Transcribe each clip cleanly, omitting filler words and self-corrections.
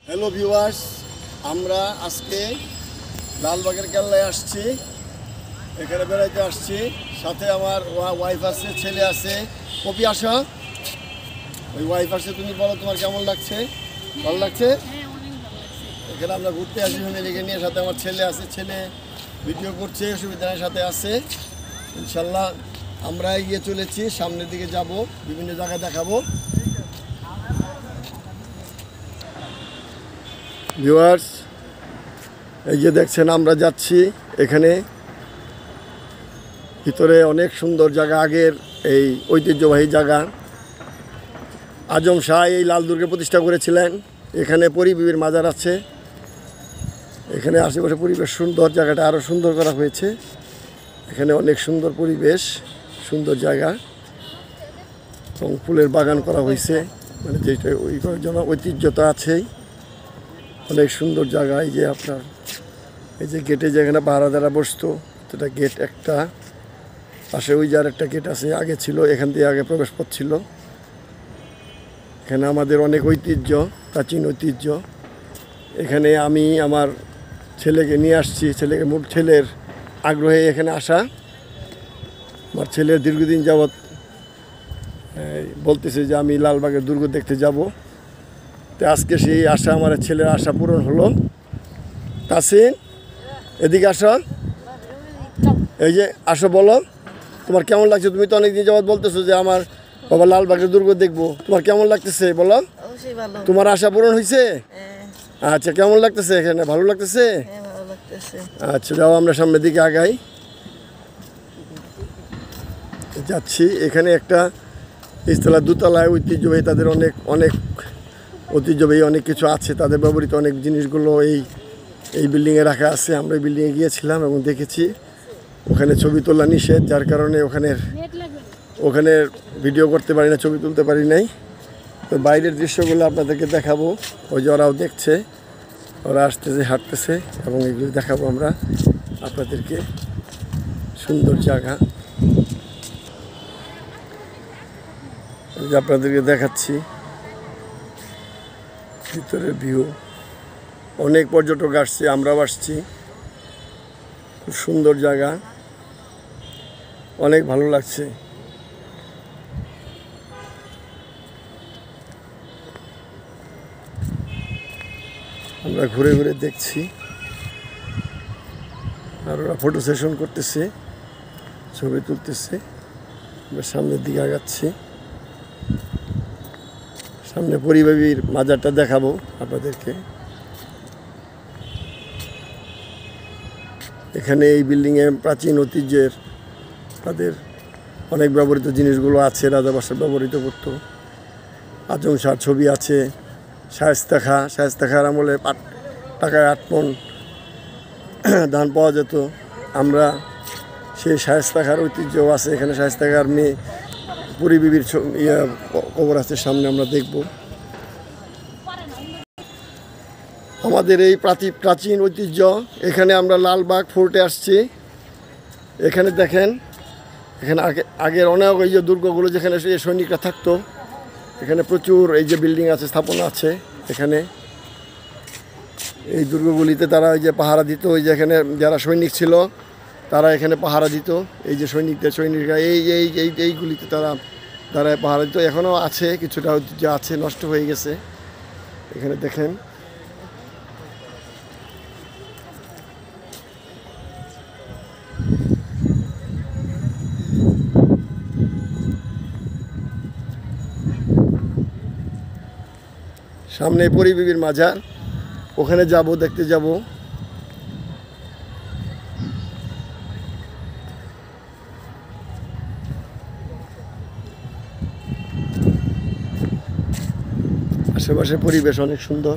Hello viewers, আমরা আজকে লালবাগের কেল্লায় আসছি। এখানে বেড়াইতে আসছি, সাথে আমার ওয়াইফ আছে, ছেলে আছে। কপি আসা, ওই ওয়াইফ আসছে। তুমি বলো তোমার কেমন লাগছে? ভালো লাগছে? এখানে আমরা ঘুরতে আসি ফ্যামিলিকে নিয়ে, সাথে আমার ছেলে আছে, ছেলে ভিডিও করছে, অসুবিধার সাথে আছে। ইনশাল্লাহ আমরা এগিয়ে চলেছি, সামনের দিকে যাব, বিভিন্ন জায়গায় দেখাবো। ভিউয়ার্স, এই যে দেখছেন আমরা যাচ্ছি, এখানে ভিতরে অনেক সুন্দর জায়গা, আগের এই ঐতিহ্যবাহী জায়গা। আজম শাহ এই লাল দুর্গে প্রতিষ্ঠা করেছিলেন। এখানে পরিবিবির মাজার আছে। এখানে আশেপাশে পরিবেশ সুন্দর, জায়গাটা আরও সুন্দর করা হয়েছে। এখানে অনেক সুন্দর পরিবেশ, সুন্দর জায়গা এবং ফুলের বাগান করা হয়েছে, মানে যেটা ওই জন্য ঐতিহ্যতা আছেই। অনেক সুন্দর জায়গা। এই যে আপনার এই যে গেটে যেখানে পাহারাদারা বসতো, সেটা গেট একটা, পাশে ওই যার একটা গেট আছে, আগে ছিল, এখান থেকে আগে প্রবেশ পথ ছিল। এখানে আমাদের অনেক ঐতিহ্য, প্রাচীন ঐতিহ্য। এখানে আমি আমার ছেলেকে নিয়ে আসছি, ছেলের আগ্রহে এখানে আসা। আমার ছেলের দীর্ঘদিন যাবৎ বলতেছে যে আমি লালবাগের দুর্গ দেখতে যাব। তো আজকে সেই আশা, আমার ছেলের আশা পূরণ হলো। তাসিন, এদিকে আসো, এই যে আসো, বলো তোমার কেমন লাগছে? তুমি তো অনেকদিন যাবৎ বলতেছো যে আমার বাবা লালবাগের দুর্গ দেখবো, তোমার কেমন লাগতেছে বলো? তোমার আশা পূরণ হয়েছে? আচ্ছা, কেমন লাগতেছে এখানে? ভালো লাগতেছে? আচ্ছা, যাও আমরা সামনের দিকে আগাই, যাচ্ছি। এখানে একটা ইস্তলা দুতলায় ঐতিহ্যবাহী, তাদের অনেক অনেক ঐতিহ্যবাহী অনেক কিছু আছে, তাদের ব্যবহৃত অনেক জিনিসগুলো এই বিল্ডিংয়ে রাখা আছে। আমরা এই বিল্ডিংয়ে গিয়েছিলাম এবং দেখেছি। ওখানে ছবি তোলা নিষেধ, যার কারণে ওখানে ভিডিও করতে পারি না, ছবি তুলতে পারি নাই। তো বাইরের দৃশ্যগুলো আপনাদেরকে দেখাবো। ওই যে ওরাও দেখছে, ওরা আসতেছে, হাঁটতেছে, এবং এগুলো দেখাবো আমরা আপনাদেরকে। সুন্দর জায়গা, এই যে আপনাদেরকে দেখাচ্ছি ভিতরের ভিউ। অনেক পর্যটক আসছে, আমরাও আসছি। খুব সুন্দর জায়গা, অনেক ভালো লাগছে। আমরা ঘুরে ঘুরে দেখছি, আর ওরা ফটো সেশন করতেছে, ছবি তুলতেছে। আমরা সামনের দিকে আগাচ্ছি, সামনে পরিবাবীর মাজারটা দেখাবো আপনাদেরকে। এখানে এই বিল্ডিংয়ে প্রাচীন ঐতিহ্যের তাদের অনেক ব্যবহৃত জিনিসগুলো আছে, রাজাবাসার ব্যবহৃত করতো। আজম শাহর ছবি আছে, শায়েস্তা খাঁর আমলে টাকায় 8 মণ ধান পাওয়া যেত। আমরা সেই শায়েস্তা খাঁর ঐতিহ্য আছে এখানে। শায়েস্তা খাঁর মেয়ে পরিবিবির কবর আছে সামনে, আমরা দেখব। আমাদের এই প্রাচীন ঐতিহ্য। এখানে আমরা লালবাগ ফোর্টে আসছি। এখানে দেখেন, এখানে আগের অনেক এই যে দুর্গগুলো যেখানে সৈনিকরা থাকতো, এখানে প্রচুর এই যে বিল্ডিং আছে, স্থাপনা আছে। এখানে এই দুর্গগুলিতে তারা এই যে পাহারা দিত। ওই যে এখানে যারা সৈনিক ছিল তারা এখানে পাহারা দিত। এই যে সৈনিকরা এইগুলিতে তারা পাহারা দিত। এখনও আছে, কিছুটা ঐতিহ্য আছে, নষ্ট হয়ে গেছে। এখানে দেখেন, সামনে পরিবিবির মাজার, ওখানে যাব, দেখতে যাব। আশেপাশে পরিবেশ অনেক সুন্দর।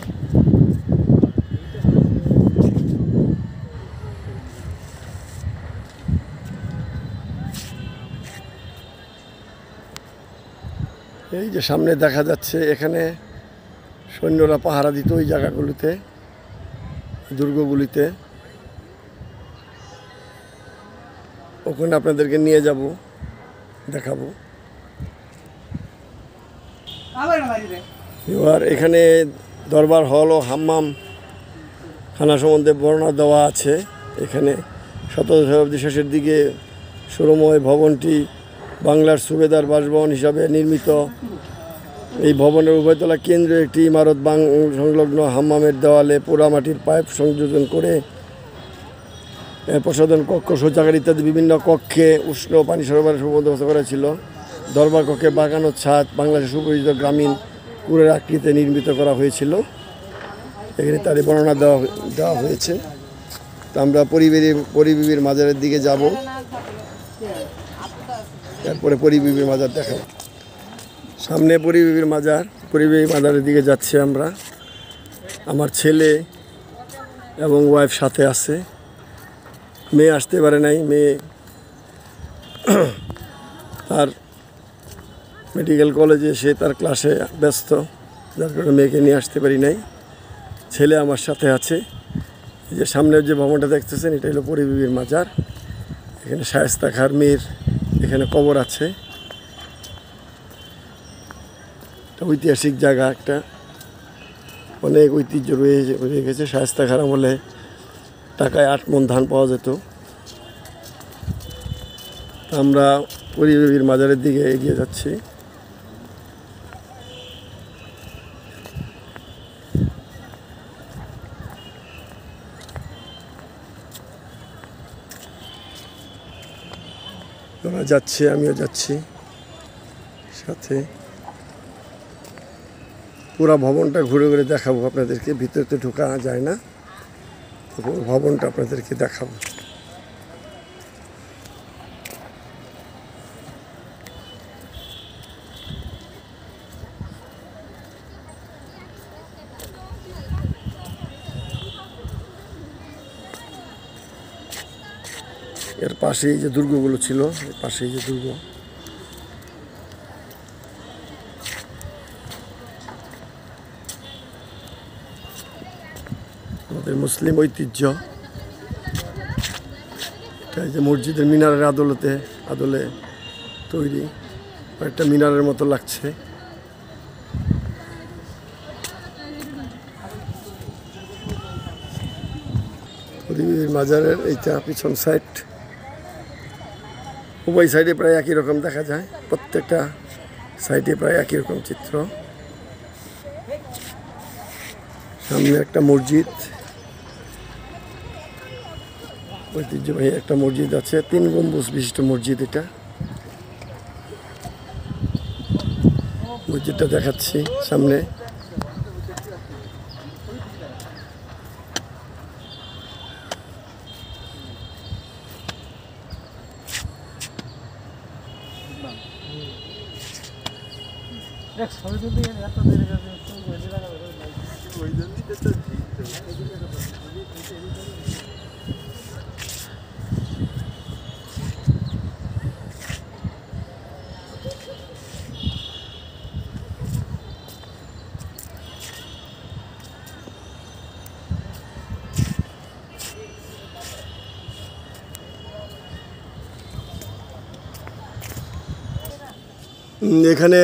এই যে সামনে দেখা যাচ্ছে, এখানে সৈন্যরা পাহারা দিত ওই জায়গাগুলিতে, দুর্গগুলিতে। ওখানে আপনাদেরকে নিয়ে যাব, দেখাবো। এবার এখানে দরবার হল ও হাম্মাম খানা সম্বন্ধে বর্ণনা দেওয়া আছে। এখানে 17 শতাব্দী শেষের দিকে সুরময় ভবনটি বাংলার সুবেদার বাসভবন হিসাবে নির্মিত। এই ভবনের উভয়তলা কেন্দ্রে একটি ইমারত সংলগ্ন হাম্মামের দেওয়ালে পোড়ামাটির পাইপ সংযোজন করে প্রসাধন কক্ষ, শৌচাগার ইত্যাদি বিভিন্ন কক্ষে উষ্ণ পানি সরবরাহের সুবন্দোবস্ত করা ছিল। দরবার কক্ষে বাগানো ছাদ বাংলাদেশের সুপরিচিত গ্রামীণ কুড়ের আকৃতিতে নির্মিত করা হয়েছিল। এখানে তারই বর্ণনা দেওয়া হয়েছে। তো আমরা পরিবিবির মাজারের দিকে যাব, তারপরে পরিবিবির মাজার দেখাব। সামনে পরিবিবির মাজারের দিকে যাচ্ছি আমরা। আমার ছেলে এবং ওয়াইফ সাথে আছে। মেয়ে আসতে পারে নাই, মেয়ে তার মেডিকেল কলেজে সে তার ক্লাসে ব্যস্ত, যার কারণে মেয়েকে নিয়ে আসতে পারি নাই। ছেলে আমার সাথে আছে। এই যে সামনের যে ভবনটা দেখতেছেন, এটা হলো পরিবিবির মাজার। এখানে শায়েস্তা খাঁর মেয়ের এখানে কবর আছে। একটা ঐতিহাসিক জায়গা, একটা অনেক ঐতিহ্য রয়ে গেছে। শায়েস্তা খাঁর আমলে টাকায় 8 মণ ধান পাওয়া যেত। আমরা পরিবিবির মাজারের দিকে এগিয়ে যাচ্ছি। ওরা যাচ্ছে, আমিও যাচ্ছি সাথে। পুরো ভবনটা ঘুরে ঘুরে দেখাবো আপনাদেরকে। ভিতরে তো ঢোকা যায় না, ভবনটা আপনাদেরকে দেখাবো। এর পাশেই যে দুর্গগুলো ছিল, এর পাশেই যে দুর্গ, আমাদের মুসলিম ঐতিহ্য। এটা যে মসজিদের মিনারের আদলে তৈরি, একটা মিনারের মতো লাগছে। পরিবিবির মাজারের এইটা পিছন সাইড, উভয় সাইডে প্রায় একই রকম দেখা যায়। প্রত্যেকটা সাইডে প্রায় একই রকম চিত্র। সামনে একটা মসজিদ, ঐতিহ্যবাহী একটা মসজিদ আছে, 3 গম্বুজ বিশিষ্ট মসজিদ। এটা মসজিদটা দেখাচ্ছি সামনে। এখানে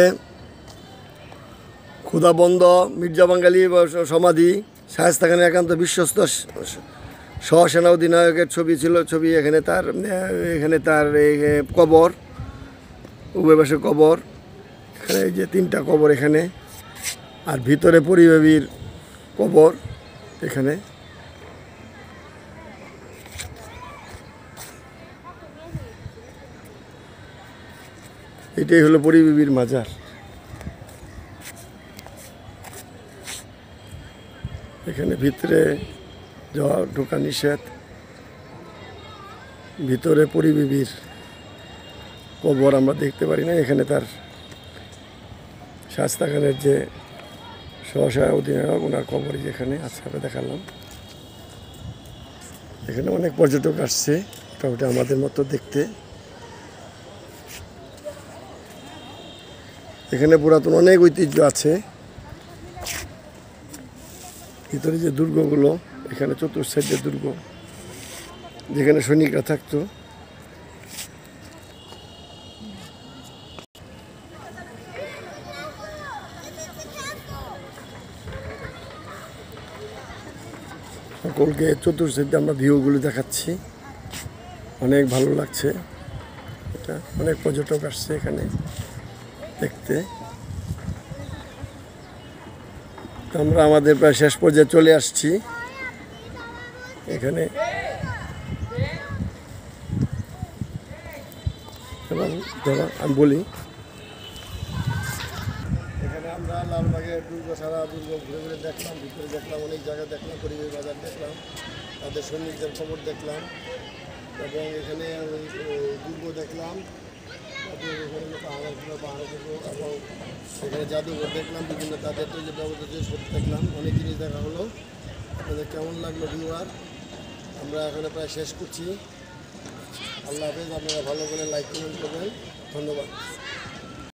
ক্ষুধাবন্ধ মির্জা বাঙালি সমাধি, শায়েস্তা খানের একান্ত বিশ্বস্ত সহসেনা অধিনায়কের ছবি। এখানে তার কবর, উভয় পাশে কবর। এখানে এই যে 3টা কবর এখানে, আর ভিতরে পরিবিবির কবর এখানে। এটাই হলো পরিবিবির মাজার। এখানে ভিতরে যাওয়া ঢোকা নিষেধ। ভিতরে পরিবিবির কবর আমরা দেখতে পারি না। এখানে তার শায়েস্তা খানের যে সহসা অধিনায়ক, ওনার কবরই যেখানে আছে, আমরা দেখালাম। এখানে অনেক পর্যটক আসছে মোটামুটি আমাদের মতো দেখতে। এখানে পুরাতন অনেক ঐতিহ্য আছে। ভিতরে যে দুর্গগুলো, এখানে চতুর্সাইডের দুর্গ, যেখানে সৈনিকরা থাকতো। সকলকে চতুর্থে আমরা ভিউগুলো দেখাচ্ছি, অনেক ভালো লাগছে। এটা অনেক পর্যটক আসছে এখানে দেখতে। আমরা আমাদের প্রায় শেষ পর্যায়ে চলে আসছি। এখানে এবং ধরো আমি বলি, এখানে আমরা লালবাগের দুর্গ সারা দুর্গ ঘুরে ঘুরে দেখলাম, ভিতরে দেখলাম, অনেক জায়গা দেখলাম, পরিবেশ বাজার দেখলাম, তাদের সৈনিকদের খবর দেখলাম এবং এখানে দুর্গ দেখলাম, তাদের এখানে পাহাড় দুর্গ এবং এখানে জাদুঘর দেখলাম, বিভিন্ন তাদের তৈরি ব্যবহৃত জিনিসপত্র দেখলাম, অনেক জিনিস দেখা হলো। আপনাদের কেমন লাগলো ভিউয়ার? আমরা এখানে প্রায় শেষ করছি। আল্লাহ হাফেজ। আপনারা ভালো করে লাইক কমেন্ট করবেন। ধন্যবাদ।